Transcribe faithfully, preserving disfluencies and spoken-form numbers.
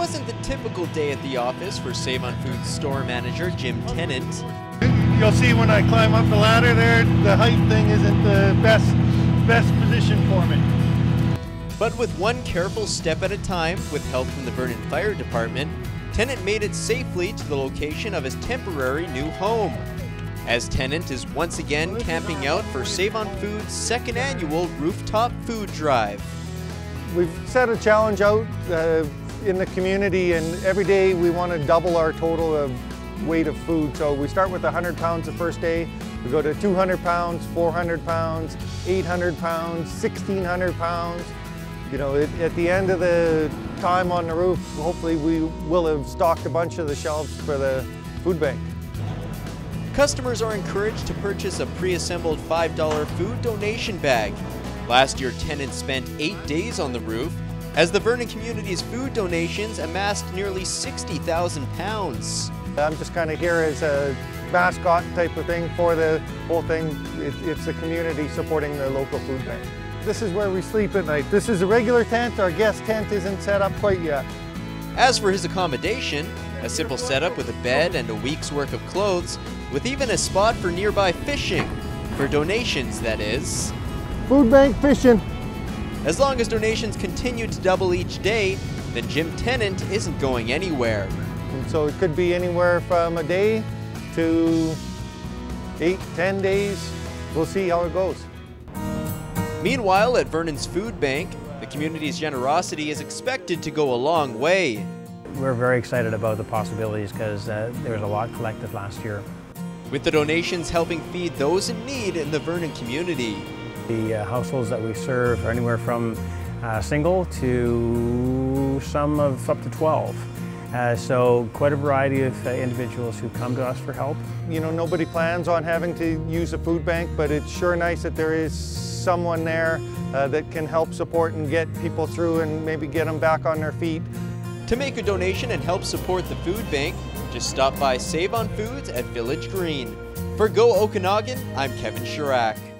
wasn't the typical day at the office for Save On Foods store manager Jim Tennant. You'll see when I climb up the ladder there, the height thing isn't the best, best position for me. But with one careful step at a time, with help from the Vernon Fire Department, Tennant made it safely to the location of his temporary new home. As Tennant is once again camping out for Save On Foods' second annual rooftop food drive. We've set a challenge out uh, in the community, and every day we want to double our total of weight of food. So we start with one hundred pounds the first day, we go to two hundred pounds, four hundred pounds, eight hundred pounds, sixteen hundred pounds. You know, it, at the end of the time on the roof, hopefully we will have stocked a bunch of the shelves for the food bank. Customers are encouraged to purchase a pre-assembled five dollar food donation bag. Last year, Tennant spent eight days on the roof, as the Vernon community's food donations amassed nearly sixty thousand pounds. I'm just kind of here as a mascot type of thing for the whole thing. It, it's the community supporting the local food bank. This is where we sleep at night. This is a regular tent. Our guest tent isn't set up quite yet. As for his accommodation, a simple setup with a bed and a week's worth of clothes, with even a spot for nearby fishing. For donations, that is. Food bank fishing. As long as donations continue to double each day, then Jim Tennant isn't going anywhere. And so it could be anywhere from a day to eight, ten days. We'll see how it goes. Meanwhile, at Vernon's food bank, the community's generosity is expected to go a long way. We're very excited about the possibilities because uh, there was a lot collected last year. With the donations helping feed those in need in the Vernon community. The uh, households that we serve are anywhere from uh, single to some of up to twelve. Uh, so quite a variety of uh, individuals who come to us for help. You know, nobody plans on having to use a food bank, but it's sure nice that there is someone there uh, that can help support and get people through and maybe get them back on their feet. To make a donation and help support the food bank, just stop by Save On Foods at Village Green. For Go Okanagan, I'm Kevin Chirac.